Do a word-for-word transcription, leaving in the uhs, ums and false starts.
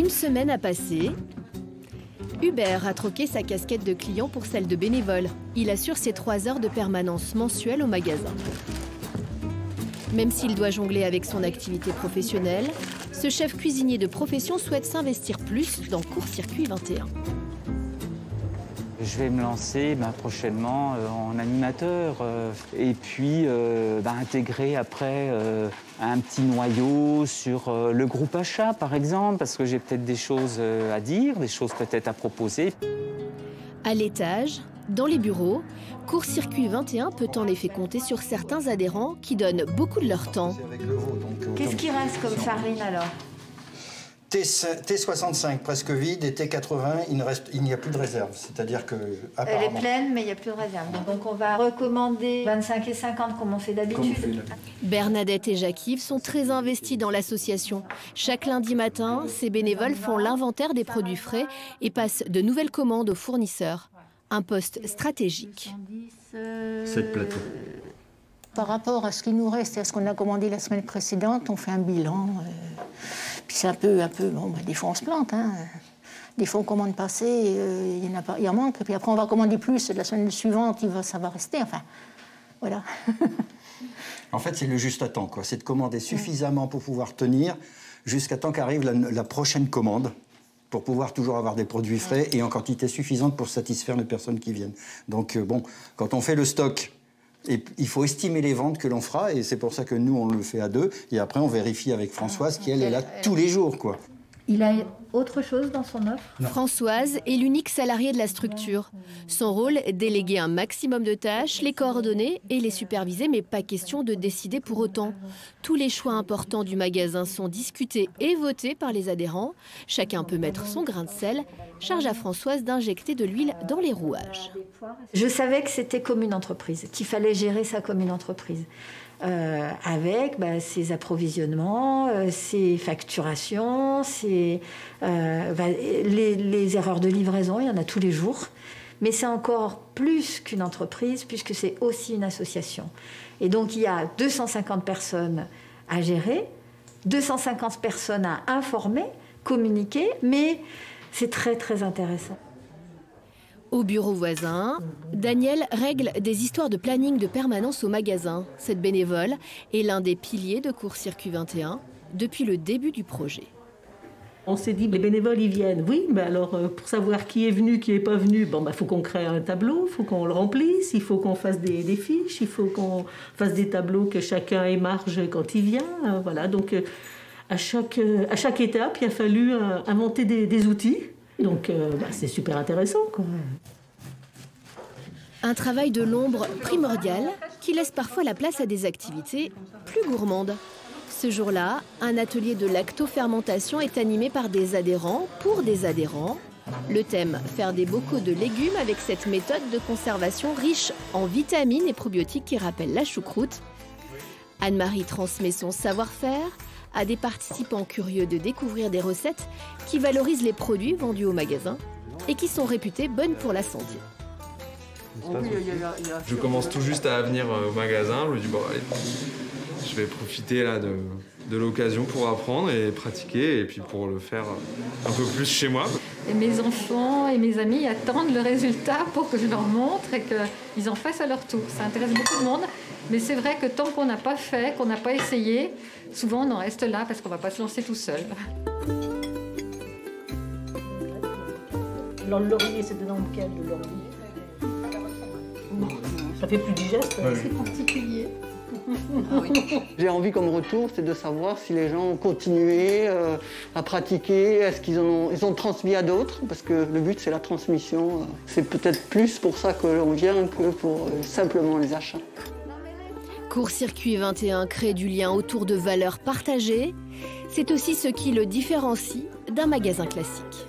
Une semaine a passé. Hubert a troqué sa casquette de client pour celle de bénévole. Il assure ses trois heures de permanence mensuelle au magasin. Même s'il doit jongler avec son activité professionnelle, ce chef cuisinier de profession souhaite s'investir plus dans Court-Circuit vingt et un. Je vais me lancer bah, prochainement euh, en animateur euh, et puis euh, bah, intégrer après euh, un petit noyau sur euh, le groupe achat par exemple, parce que j'ai peut-être des choses euh, à dire, des choses peut-être à proposer. À l'étage, dans les bureaux, Court-Circuit vingt et un peut en effet compter sur certains adhérents qui donnent beaucoup de leur temps. Qu'est-ce qui reste comme farine alors? T soixante-cinq presque vide et T quatre-vingts, il n'y a plus de réserve. C'est-à-dire que apparemment... Elle est pleine, mais il n'y a plus de réserve. Donc on va recommander vingt-cinq et cinquante comme on fait d'habitude. Bernadette et Jacques-Yves sont très investis dans l'association. Chaque lundi matin, ces bénévoles font l'inventaire des produits frais et passent de nouvelles commandes aux fournisseurs. Un poste stratégique. Sept plateaux. Par rapport à ce qui nous reste et à ce qu'on a commandé la semaine précédente, on fait un bilan. Euh, puis c'est un peu, un peu, bon, bah, des fois on se plante. Hein. Des fois on commande pas assez, euh, il y en a pas, il en manque. Et puis après on va commander plus. La semaine suivante, il va, ça va rester. Enfin, voilà. En fait, c'est le juste à temps, quoi. C'est de commander suffisamment pour pouvoir tenir jusqu'à temps qu'arrive la, la prochaine commande, pour pouvoir toujours avoir des produits frais et en quantité suffisante pour satisfaire les personnes qui viennent. Donc euh, bon, quand on fait le stock, et il faut estimer les ventes que l'on fera, et c'est pour ça que nous, on le fait à deux. Et après, on vérifie avec Françoise, qui, elle, est là tous les jours, quoi. Il a autre chose dans son offre? Non. Françoise est l'unique salariée de la structure. Son rôle est de déléguer un maximum de tâches, les coordonner et les superviser, mais pas question de décider pour autant. Tous les choix importants du magasin sont discutés et votés par les adhérents. Chacun peut mettre son grain de sel. Charge à Françoise d'injecter de l'huile dans les rouages. Je savais que c'était comme une entreprise, qu'il fallait gérer ça comme une entreprise. Euh, avec bah, ses approvisionnements, euh, ses facturations, ses, euh, bah, les, les erreurs de livraison, il y en a tous les jours. Mais c'est encore plus qu'une entreprise, puisque c'est aussi une association. Et donc, il y a deux cent cinquante personnes à gérer, deux cent cinquante personnes à informer, communiquer, mais c'est très, très intéressant. Au bureau voisin, Daniel règle des histoires de planning de permanence au magasin. Cette bénévole est l'un des piliers de Court-Circuit vingt et un depuis le début du projet. On s'est dit, les bénévoles, ils viennent. Oui, mais alors, pour savoir qui est venu, qui n'est pas venu, bon, bah, faut qu'on crée un tableau, il faut qu'on le remplisse, il faut qu'on fasse des, des fiches, il faut qu'on fasse des tableaux que chacun émarge quand il vient. Voilà, donc, à chaque, à chaque étape, il a fallu inventer des, des outils. Donc, euh, bah, c'est super intéressant, quoi. Un travail de l'ombre primordial qui laisse parfois la place à des activités plus gourmandes. Ce jour-là, un atelier de lactofermentation est animé par des adhérents pour des adhérents. Le thème, faire des bocaux de légumes avec cette méthode de conservation riche en vitamines et probiotiques qui rappelle la choucroute. Anne-Marie transmet son savoir-faire à des participants curieux de découvrir des recettes qui valorisent les produits vendus au magasin et qui sont réputés bonnes pour la santé. Je commence tout juste à venir au magasin, je me dis bon allez, je vais profiter là de, de l'occasion pour apprendre et pratiquer et puis pour le faire un peu plus chez moi. Et mes enfants et mes amis attendent le résultat pour que je leur montre et qu'ils en fassent à leur tour. Ça intéresse beaucoup de monde, mais c'est vrai que tant qu'on n'a pas fait, qu'on n'a pas essayé, souvent on en reste là parce qu'on ne va pas se lancer tout seul. Alors, le laurier, c'est dedans lequel, le laurier? Ça fait plus digeste. Ouais. C'est particulier. Ah oui. J'ai envie comme retour, c'est de savoir si les gens ont continué euh, à pratiquer, est-ce qu'ils ont, ils ont transmis à d'autres, parce que le but c'est la transmission. C'est peut-être plus pour ça que l'on vient que pour euh, simplement les achats. Court-Circuit vingt et un crée du lien autour de valeurs partagées. C'est aussi ce qui le différencie d'un magasin classique.